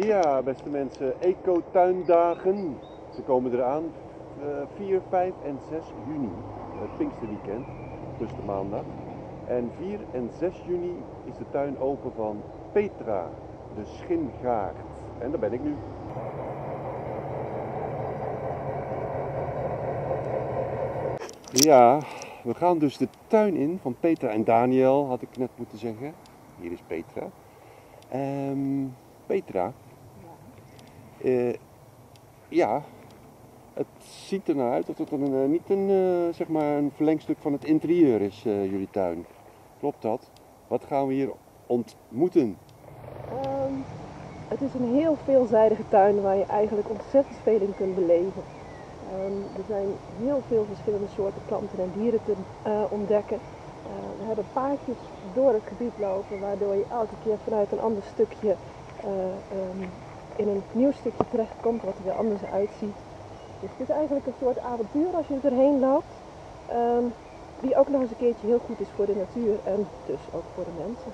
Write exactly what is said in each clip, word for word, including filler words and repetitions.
Ja, beste mensen, Eco-tuindagen. Ze komen eraan. Uh, vier, vijf en zes juni. Het Pinksterweekend, dus de maandag. En vier en zes juni is de tuin open van Petra, de Schingaard. En daar ben ik nu. Ja, we gaan dus de tuin in van Petra en Daniel, had ik net moeten zeggen. Hier is Petra. Um, Petra. Ja. Uh, ja, het ziet er nou uit dat het een, uh, niet een, uh, zeg maar een verlengstuk van het interieur is, uh, jullie tuin. Klopt dat? Wat gaan we hier ontmoeten? Um, het is een heel veelzijdige tuin waar je eigenlijk ontzettend veel in kunt beleven. Um, er zijn heel veel verschillende soorten planten en dieren te uh, ontdekken. Uh, we hebben paadjes door het gebied lopen, waardoor je elke keer vanuit een ander stukje uh, um, in een nieuw stukje terechtkomt wat er weer anders uitziet. Dus het is eigenlijk een soort avontuur als je er doorheen loopt, um, die ook nog eens een keertje heel goed is voor de natuur en dus ook voor de mensen.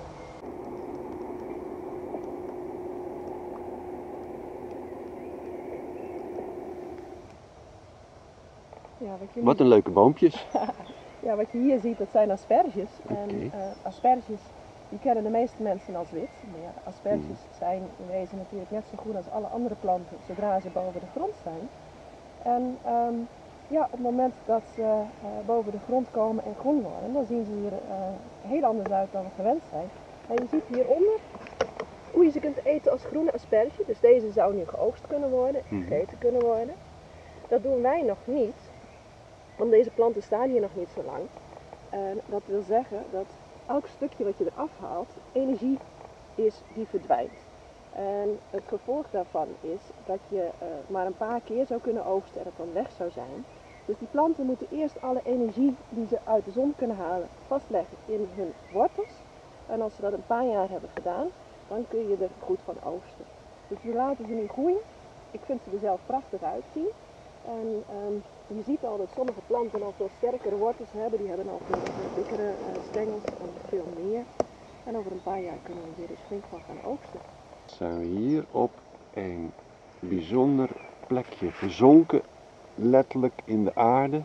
Ja, wat, je wat een leuke boompjes. Ja, wat je hier ziet, dat zijn asperges. Okay. En uh, asperges, die kennen de meeste mensen als wit. Maar ja, asperges mm. zijn in wezen natuurlijk net zo goed als alle andere planten, zodra ze boven de grond zijn. En um, ja, op het moment dat ze uh, boven de grond komen en groen worden, dan zien ze hier uh, heel anders uit dan we gewend zijn. En je ziet hieronder hoe je ze kunt eten als groene asperge. Dus deze zou nu geoogst kunnen worden, mm. gegeten kunnen worden. Dat doen wij nog niet. Want deze planten staan hier nog niet zo lang. En dat wil zeggen dat elk stukje wat je eraf haalt, energie is die verdwijnt. En het gevolg daarvan is dat je uh, maar een paar keer zou kunnen oogsten en het dan weg zou zijn. Dus die planten moeten eerst alle energie die ze uit de zon kunnen halen vastleggen in hun wortels. En als ze dat een paar jaar hebben gedaan, dan kun je er goed van oogsten. Dus we laten ze nu groeien. Ik vind ze er zelf prachtig uitzien. En um, je ziet al dat sommige planten al veel sterkere wortels hebben, die hebben al veel dikkere uh, stengels en veel meer. En over een paar jaar kunnen we hier dus flink van gaan oogsten. Zijn we hier op een bijzonder plekje, verzonken letterlijk in de aarde.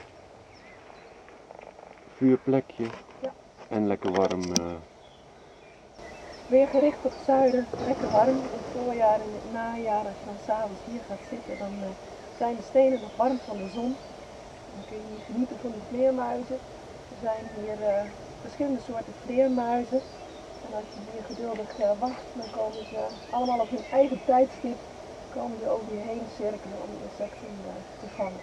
Vuurplekje, ja. En lekker warm. Uh... Weer gericht op het zuiden, lekker warm. In het voorjaar en in het najaar, als je dan s'avonds hier gaat zitten, dan uh, zijn de stenen nog warm van de zon. Dan kun je hier genieten van de vleermuizen. Er zijn hier uh, verschillende soorten vleermuizen. En als je hier geduldig uh, wacht, dan komen ze allemaal op hun eigen tijdstip komen ze over je heen cirkelen om de insecten uh, te vangen.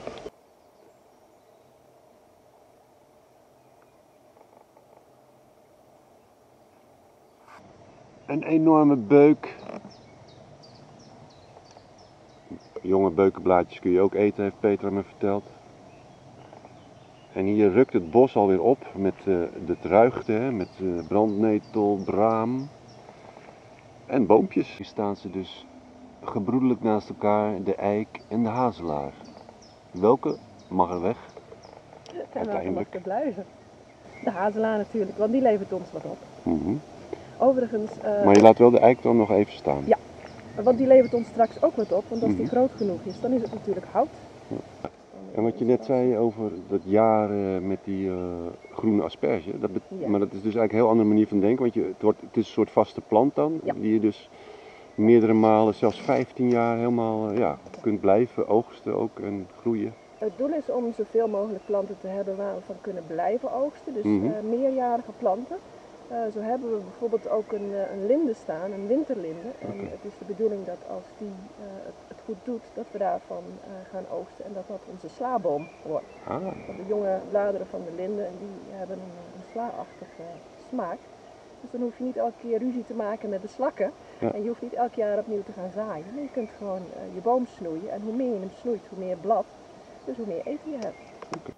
Een enorme beuk. Jonge beukenblaadjes kun je ook eten, heeft Petra me verteld. En hier rukt het bos alweer op met uh, de ruigte, hè, met uh, brandnetel, braam en boompjes. Hier staan ze dus gebroedelijk naast elkaar, de eik en de hazelaar. Welke mag er weg? En welke mag er blijven? De hazelaar natuurlijk, want die levert ons wat op. Mm-hmm. Overigens... Uh, maar je laat wel de eik dan nog even staan? Ja, want die levert ons straks ook wat op, want als die mm-hmm. groot genoeg is, dan is het natuurlijk hout. Ja. En wat je net zei over dat jaar uh, met die uh, groene asperge, dat ja. maar dat is dus eigenlijk een heel andere manier van denken, want je, het, wordt, het is een soort vaste plant dan, ja. die je dus meerdere malen, zelfs vijftien jaar helemaal uh, ja, kunt blijven oogsten ook en groeien. Het doel is om zoveel mogelijk planten te hebben waar we van kunnen blijven oogsten, dus mm-hmm. uh, meerjarige planten. Uh, zo hebben we bijvoorbeeld ook een, een linde staan, een winterlinde. En okay. het is de bedoeling dat als die uh, het, het goed doet, dat we daarvan uh, gaan oogsten en dat dat onze slaboom wordt. Ah. Want de jonge bladeren van de linde, die hebben een, een sla-achtige smaak. Dus dan hoef je niet elke keer ruzie te maken met de slakken. Ja. En je hoeft niet elk jaar opnieuw te gaan zaaien. Maar je kunt gewoon uh, je boom snoeien. En hoe meer je hem snoeit, hoe meer blad. Dus hoe meer eten je hebt. Okay.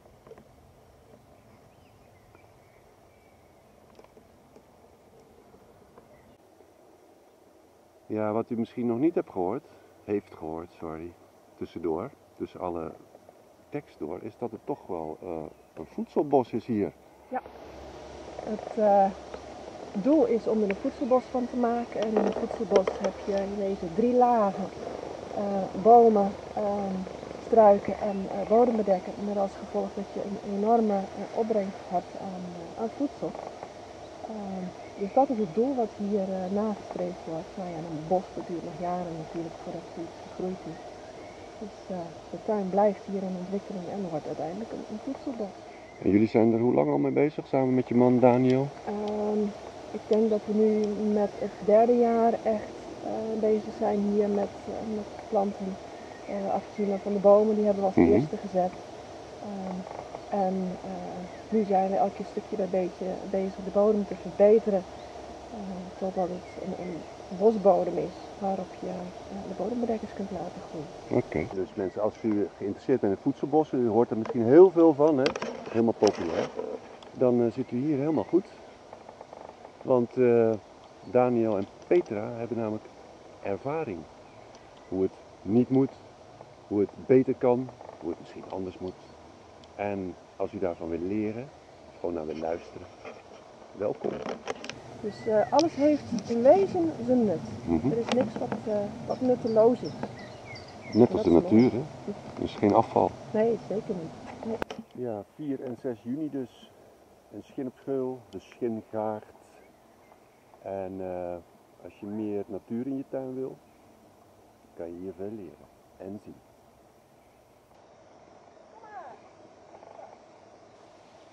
Ja, wat u misschien nog niet hebt gehoord, heeft gehoord, sorry, tussendoor, tussen alle tekst door, is dat het toch wel uh, een voedselbos is hier. Ja, het, uh, doel is om er een voedselbos van te maken. En in een voedselbos heb je in deze drie lagen uh, bomen, uh, struiken en uh, bodembedekker. Met als gevolg dat je een enorme uh, opbrengst hebt aan, uh, aan voedsel. Uh, dus dat is het doel wat hier uh, nagestreefd wordt. Nou ja, een bos dat duurt nog jaren natuurlijk voordat zoiets gegroeid is. Dus uh, de tuin blijft hier in ontwikkeling en wordt uiteindelijk een, een voedselbos. En jullie zijn er hoe lang al mee bezig, samen met je man Daniel? Um, ik denk dat we nu met het derde jaar echt uh, bezig zijn hier met, uh, met planten. Uh, afgezien van de bomen, die hebben we als mm-hmm. eerste gezet. Um, en uh, nu zijn we elke stukje bij beetje bezig de bodem te verbeteren. Uh, totdat het een, een bosbodem is waarop je uh, de bodembedekkers kunt laten groeien. Oké. Okay. Dus mensen, als u geïnteresseerd bent in voedselbossen, u hoort er misschien heel veel van, hè? Helemaal populair, dan uh, zit u hier helemaal goed. Want uh, Daniel en Petra hebben namelijk ervaring. Hoe het niet moet, hoe het beter kan, hoe het misschien anders moet. En als u daarvan wil leren, gewoon naar wil luisteren, welkom. Dus uh, alles heeft in wezen zijn nut. Mm-hmm. Er is niks wat, uh, wat nutteloos is. Net als de natuur, hè? Er is geen afval. Nee, zeker niet. Nee. Ja, vier en zes juni dus. Een schinpsgeul, de schingaard. En uh, als je meer natuur in je tuin wil, kan je hier veel leren en zien.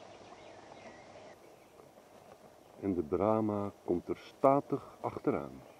En de Brahma komt er statig achteraan.